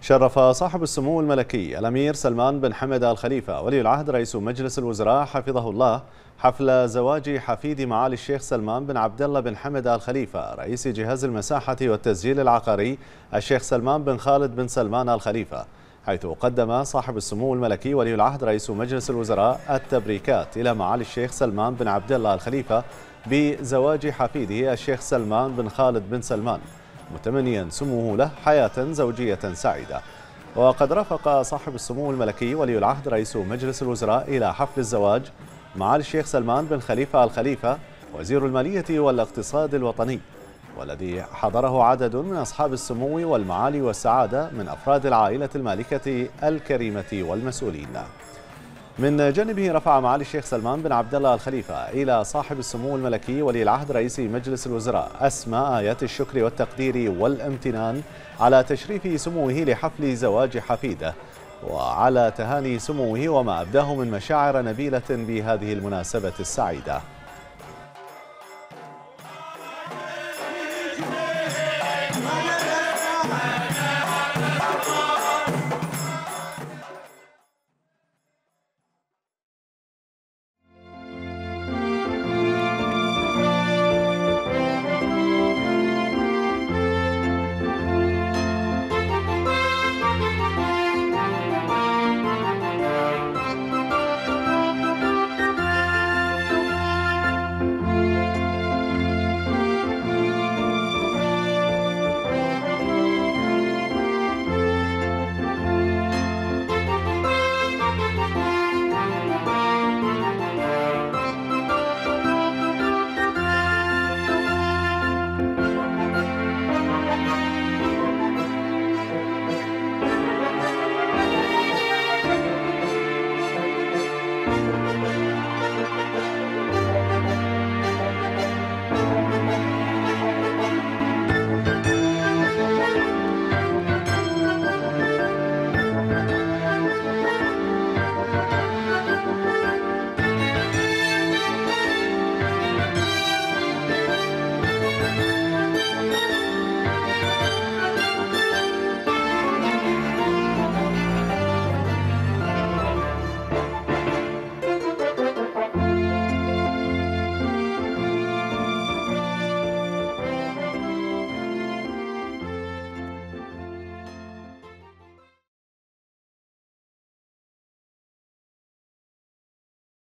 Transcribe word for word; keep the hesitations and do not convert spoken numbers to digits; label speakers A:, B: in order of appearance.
A: شرف صاحب السمو الملكي الأمير سلمان بن حمد آل خليفة ولي العهد رئيس مجلس الوزراء حفظه الله حفل زواج حفيد معالي الشيخ سلمان بن عبد الله بن حمد آل خليفة رئيس جهاز المساحة والتسجيل العقاري الشيخ سلمان بن خالد بن سلمان آل خليفة، حيث قدم صاحب السمو الملكي ولي العهد رئيس مجلس الوزراء التبريكات إلى معالي الشيخ سلمان بن عبد الله آل خليفة بزواج حفيده الشيخ سلمان بن خالد بن سلمان، متمنيا سموه له حياة زوجية سعيدة. وقد رافق صاحب السمو الملكي ولي العهد رئيس مجلس الوزراء إلى حفل الزواج معالي الشيخ سلمان بن خليفة آل خليفة وزير المالية والاقتصاد الوطني، والذي حضره عدد من أصحاب السمو والمعالي والسعادة من أفراد العائلة المالكة الكريمة والمسؤولين. من جانبه رفع معالي الشيخ سلمان بن عبد الله آل خليفة إلى صاحب السمو الملكي ولي العهد رئيس مجلس الوزراء أسماء آيات الشكر والتقدير والامتنان على تشريف سموه لحفل زواج حفيده، وعلى تهاني سموه وما أبداه من مشاعر نبيلة بهذه المناسبة السعيدة.